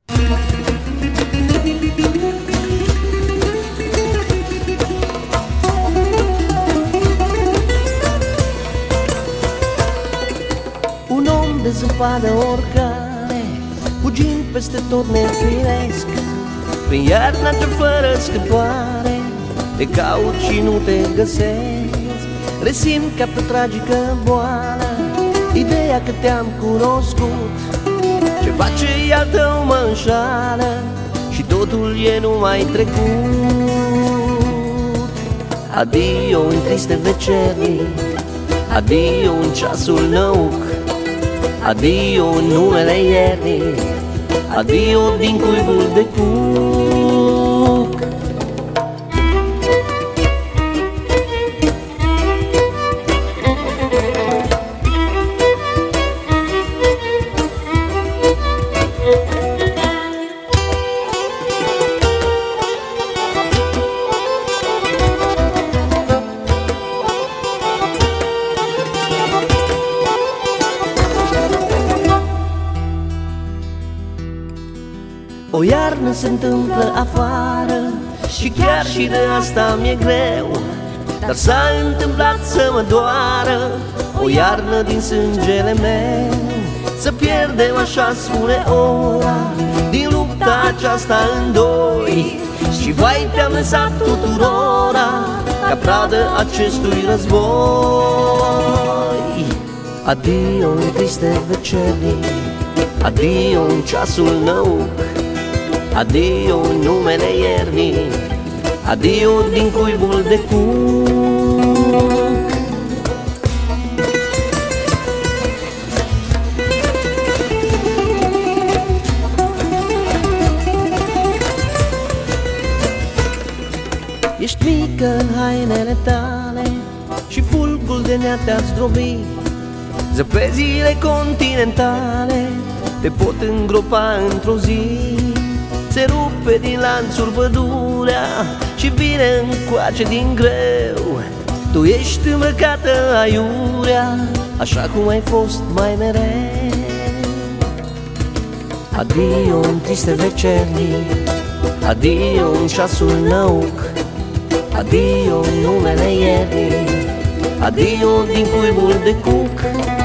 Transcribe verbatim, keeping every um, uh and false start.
Un om de zăpadă oricare, fugind peste tot nefiresc, prin iarna ce fără scăpare, te caut și nu te găsesc. Resimt ca pe tragică boală ideea că te-am cunoscut. Ceva ce al tău mă înșală și totul e numai trecut. Adio în triste vecerni, adio în ceasul năuc, adio în numele iernii, adio din cuibul de cuc. O iarnă se întâmplă afară și chiar și de asta mi-e greu, dar s-a întâmplat să mă doară o iarnă din sângele meu. Să pierdem, așa spune ora, din lupta aceasta în doi, și vai te-am lăsat tuturora ca pradă acestui război. Adio în triste vecerni, adio în ceasul năuc, adio în numele iernii, adio din cuibul de cuc. Ești mică în hainele tale și fulgul de nea te-a zdrobit. Zăpezile continentale te pot îngropa într-o zi. Se rupe din lanțuri pădurea și vine încoace din greu. Tu ești îmbrăcată aiurea, așa cum ai fost mai mereu. Adio în triste vecerni, adio în ceasul năuc, adio în numele iernii, adio din cuibul de cuc.